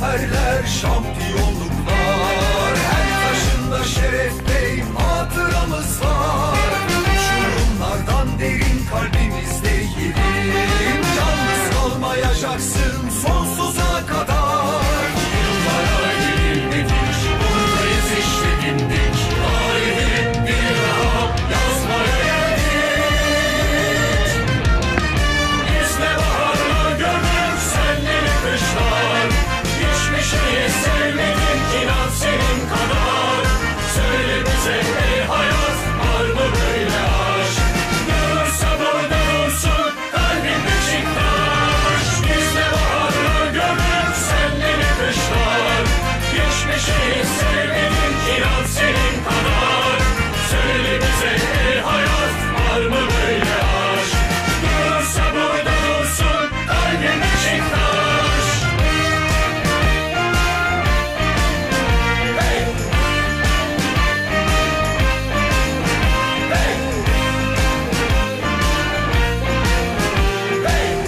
zaferler, şampiyonluklar. Her taşında şeref bey, hatıramız var. Uçurumlardan derin kalbimizde yerin. Yalnız kalmayacaksın sonsuza kadar. Yıllara yenilmedik, buradayız işte dimdik. Tarihi bir daha yazmaya geldik. Bizle baharla gönül, senleri kışlar. Hiçbir şeyi sevmedim inan senin kadar. Söyle bize ey hayat, var mı böyle aşk? Durursa burada dursun kalbim Beşiktaş. Bizle baharla gönül, senleri kışlar. Hiçbir şeyi sevmedim inan senin kadar. Söyle bize ey hayat, var mı böyle aşk? Durursa burada dursun kalbim Beşiktaş. Hey! Hey! Hey!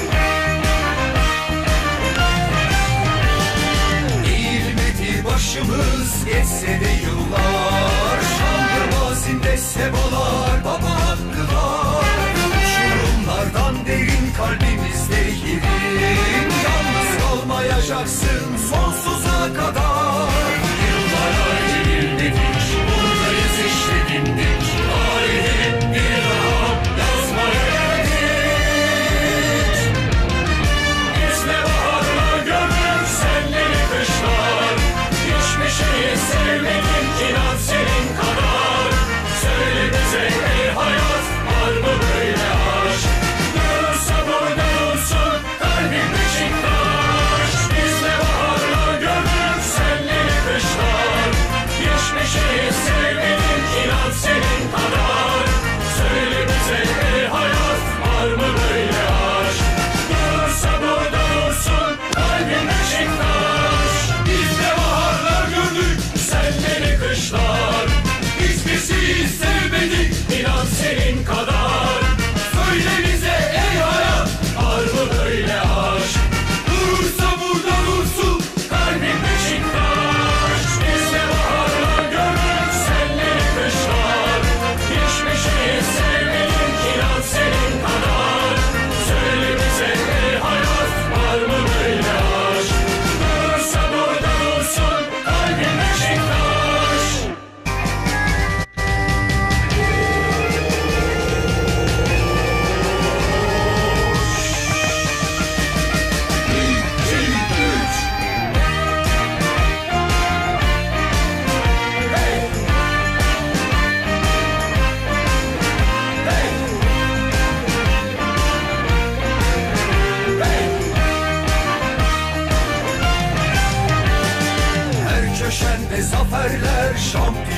Eğilmedi başımız, geçse de yıllar. Şanlı mazinde sebalar, baba hakkılar. Uçurumlardan derin kalbimizde yerin. Yalnız kalmayacaksın sonsuza kadar. Yıllara yenilmedik, buradayız işte dimdik. Tarihi bir daha yazmaya geldik. Bizle baharla gönül, senleri kışlar. Hiçbir şeyi sevmedim inan senin kadar. Söyle bize ey hayat, var mı böyle aşk? Durursa burada dursun kalbim Beşiktaş. Bizle baharla gönül, senleri kışlar. Hiçbir şeyi sevmedim inan senin kadar. Söyle bize ey hayat, var mı böyle aşk? Durursa burada dursun kalbim Beşiktaş. Bizle baharlar gördük, senleri kışlar. Hiçbir şeyi sevmedik inan senin kadar. Söyle bize ey hayat, var mı böyle aşk? Durursa burada dursun kalbim Beşiktaş. Bizle baharlar gönül, senleri kışlar. Hiçbir şeyi sevmedik inan senin kadar. Söyle bize ey hayat, var mı böyle aşk? Durursa burada dursun kalbim Beşiktaş. Her köşende zaferler, şampiyon